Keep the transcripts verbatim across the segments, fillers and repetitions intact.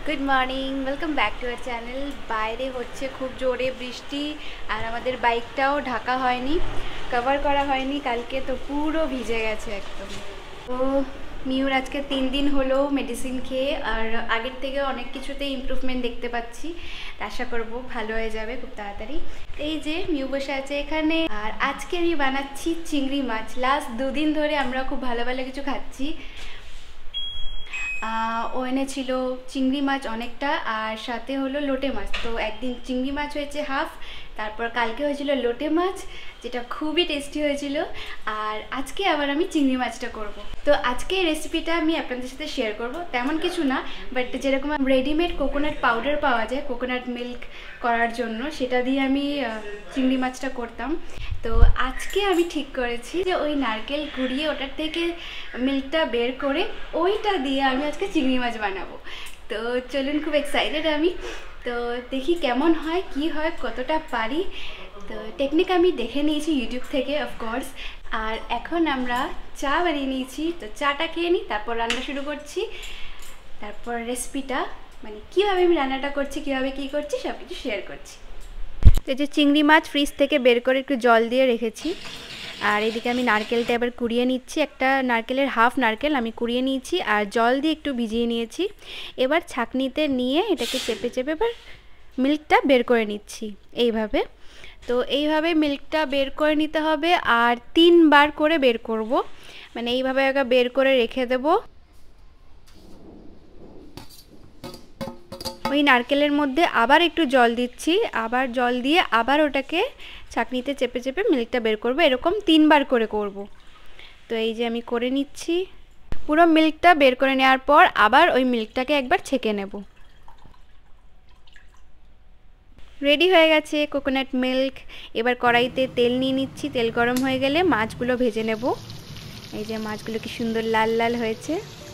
Good morning welcome back to our channel. বাইরে হচ্ছে খুব জোরে বৃষ্টি আর আমাদের বাইকটাও ঢাকা হয়নি, কভার করা হয়নি কালকে, তো পুরো ভিজে গেছে একদম। তো মিউর আজকে তিন দিন হলো মেডিসিন খেয়ে, আর আগের থেকে অনেক কিছুতে ইমপ্রুভমেন্ট দেখতে পাচ্ছি। আশা করব ভালো হয়ে যাবে খুব তাড়াতাড়ি। এই যে মিউ বসে আছে এখানে, আর আজকে আমি বানাচ্ছি চিংড়ি মাছ। লাস্ট দুদিন ধরে আমরা খুব ভালো ভালো কিছু খাচ্ছি। ও এনেছিল চিংড়ি মাছ অনেকটা, আর সাথে হলো লোটে মাছ। তো একদিন চিংড়ি মাছ হয়েছে হাফ, তারপর কালকে হয়েছিল লোটে মাছ, যেটা খুবই টেস্টি হয়েছিল। আর আজকে আবার আমি চিংড়ি মাছটা করব। তো আজকে এই রেসিপিটা আমি আপনাদের সাথে শেয়ার করব। তেমন কিছু না, বাট যেরকম রেডিমেড কোকোনাট পাউডার পাওয়া যায় কোকোনাট মিল্ক করার জন্য, সেটা দিয়ে আমি চিংড়ি মাছটা করতাম। তো আজকে আমি ঠিক করেছি যে ওই নারকেল কুড়িয়ে ওটার থেকে মিল্কটা বের করে ওইটা দিয়ে আমি আজকে চিংড়ি মাছ বানাবো। তো চলুন, খুব এক্সাইটেড আমি। তো দেখি কেমন হয়, কি হয়, কতটা পারি। তো টেকনিক আমি দেখে নিয়েছি ইউটিউব থেকে অফকোর্স। আর এখন আমরা চা বানিয়ে নিয়েছি, তো চাটা খেয়ে নিই, তারপর রান্না শুরু করছি। তারপর রেসিপিটা মানে কীভাবে আমি রান্নাটা করছি, কীভাবে কী করছি সব কিছু শেয়ার করছি। তো যে চিংড়ি মাছ ফ্রিজ থেকে বের করে একটু জল দিয়ে রেখেছি, আর এদিকে আমি নারকেলটা এবার কুড়িয়ে নিচ্ছি। একটা নারকেলের হাফ নারকেল আমি কুড়িয়ে নিয়েছি, আর জল দিয়ে একটু ভিজিয়ে নিয়েছি। এবার ছাঁকনিতে নিয়ে এটাকে চেপে চেপে এবার মিল্কটা বের করে নিচ্ছি এইভাবে। তো এইভাবে মিল্কটা বের করে নিতে হবে, আর তিনবার করে বের করব, মানে এইভাবে একবার বের করে রেখে দেব। ওই নারকেলের মধ্যে আবার একটু জল দিচ্ছি, আবার জল দিয়ে আবার ওটাকে ছাঁকনিতে চেপে চেপে মিল্কটা বের করব। এরকম তিনবার করে করব। তো এই যে আমি করে নিচ্ছি। পুরো মিল্কটা বের করে নেওয়ার পর আবার ওই মিল্কটাকে একবার ছেঁকে নেব। রেডি হয়ে গেছে কোকোনাট মিল্ক। এবার কড়াইতে তেল নিয়ে নিচ্ছি। তেল গরম হয়ে গেলে মাছগুলো ভেজে নেব। এই যে মাছগুলো কি সুন্দর লাল লাল হয়েছে।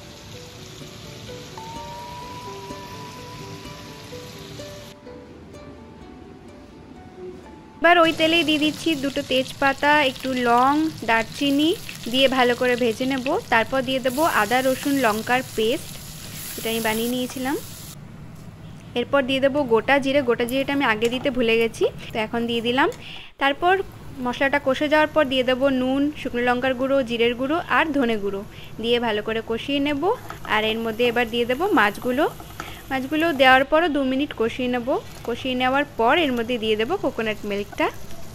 এবার ওই তেলেই দিয়ে দিচ্ছি দুটো তেজপাতা, একটু লং, দারচিনি দিয়ে ভালো করে ভেজে নেব। তারপর দিয়ে দেবো আদা রসুন লঙ্কার পেস্ট, যেটা আমি বানিয়ে নিয়েছিলাম। এরপর দিয়ে দেবো গোটা জিরে। গোটা জিরেটা আমি আগে দিতে ভুলে গেছি, তো এখন দিয়ে দিলাম। তারপর মশলাটা কষে যাওয়ার পর দিয়ে দেবো নুন, শুকনো লঙ্কার গুঁড়ো, জিরের গুঁড়ো আর ধনে গুঁড়ো দিয়ে ভালো করে কষিয়ে নেব। আর এর মধ্যে এবার দিয়ে দেবো মাছগুলো। মাছগুলো দেওয়ার পরও দু মিনিট কষিয়ে নেব। কষিয়ে নেওয়ার পর এর মধ্যে দিয়ে দেবো কোকোনাট মিল্কটা।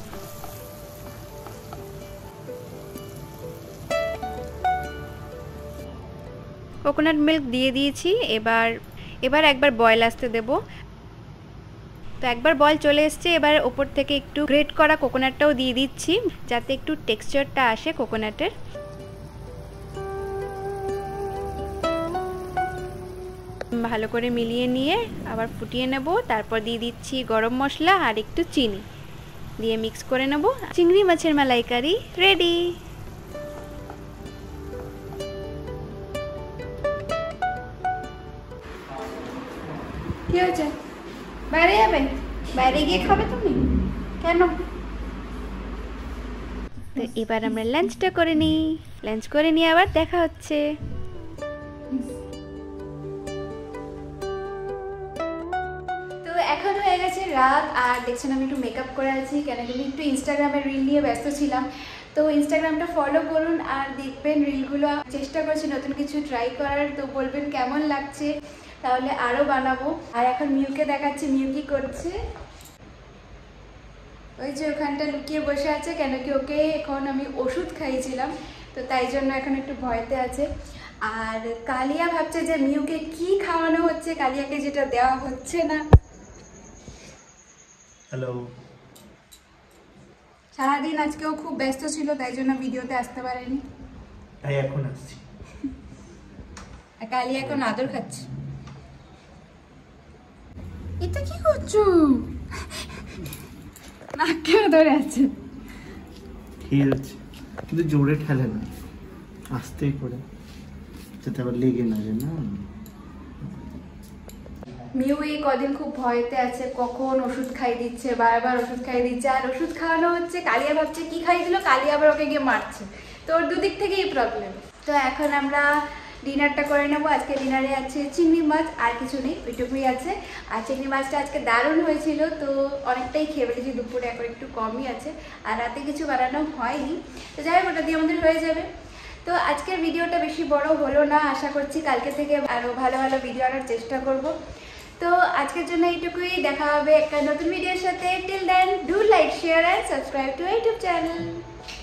কোকোনাট মিল্ক দিয়ে দিয়েছি। এবার এবার একবার বয়েল আসতে দেব। তো একবার বয়েল চলে এসছে। এবার ওপর থেকে একটু গ্রেট করা কোকোনাটটাও দিয়ে দিচ্ছি, যাতে একটু টেক্সচারটা আসে কোকোনাটের। ভালো করে মিলিয়ে নিয়ে আবার ফুটিয়ে নেব। তারপর দিয়ে দিচ্ছি গরম মশলা আর একটু চিনি দিয়ে মিক্স করে নেব। চিংড়ি মাছের মালাইকারি রেডি। কি হয়েছে? বাইরে যাবে? বাইরে গিয়ে খাবে তুমি? কেন? তো এবার আমরা লাঞ্চটা করে নিই। লাঞ্চ করে নিয়ে আবার দেখা হচ্ছে। এখন হয়ে গেছে রাত, আর দেখছেন আমি একটু মেকআপ করে আছি, কেন আমি একটু ইনস্টাগ্রামের রিল নিয়ে ব্যস্ত ছিলাম। তো ইনস্টাগ্রামটা ফলো করুন আর দেখবেন রিলগুলো। চেষ্টা করছি নতুন কিছু ট্রাই করার, তো বলবেন কেমন লাগছে, তাহলে আরও বানাবো। আর এখন মিউকে দেখাচ্ছি মিউ কি করছে। ওই যে ওখানটা লুকিয়ে বসে আছে, কেন কি ওকে এখন আমি ওষুধ খাইয়েছিলাম, তো তাই জন্য এখন একটু ভয়তে আছে। আর কালিয়া ভাবছে যে মিউকে কি খাওয়ানো হচ্ছে, কালিয়াকে যেটা দেওয়া হচ্ছে না। হ্যালো। সারাদিন আজকেও খুব ব্যস্ত ছিল, তাই জন্য ভিডিওতে আসতে পারেনি। তাই এখন আসছি। আর কালি এখন আদর খাচ্ছে। এটা কি করছো? নাকে ধরে আছে। ঠিক আছে, কিন্তু জোরে ঠেলে না, আস্তেই করে, যাতে আবার লেগে না যায়। না মিউ এই কদিন খুব ভয়তে আছে, কখন ওষুধ খাই দিচ্ছে, বারবার ওষুধ খাই দিচ্ছে, আর ওষুধ খাওয়ানো হচ্ছে। কালিয়া ভাবছে কি খাই দিল, কালিয়া আবার ওকে গিয়ে মারছে। তো ওর দুদিক থেকেই প্রবলেম। তো এখন আমরা ডিনারটা করে নেবো। আজকে ডিনারে আছে চিংড়ি মাছ, আর কিছু নেই, ওইটুকুই আছে। আর চিংড়ি মাছটা আজকে দারুণ হয়েছিল, তো অনেকটাই খেয়ে ফেলেছি দুপুরে, এখন একটু কমই আছে, আর রাতে কিছু বানানো হয়নি। তো যাই হোক, ওটা দিয়ে আমাদের হয়ে যাবে। তো আজকের ভিডিওটা বেশি বড় হলো না, আশা করছি কালকে থেকে আরও ভালো ভালো ভিডিও আনার চেষ্টা করব। তো আজকের জন্য এইটুকুই, দেখা হবে একটা নতুন ভিডিওর সাথে। Till then do like, share and subscribe to YouTube channel.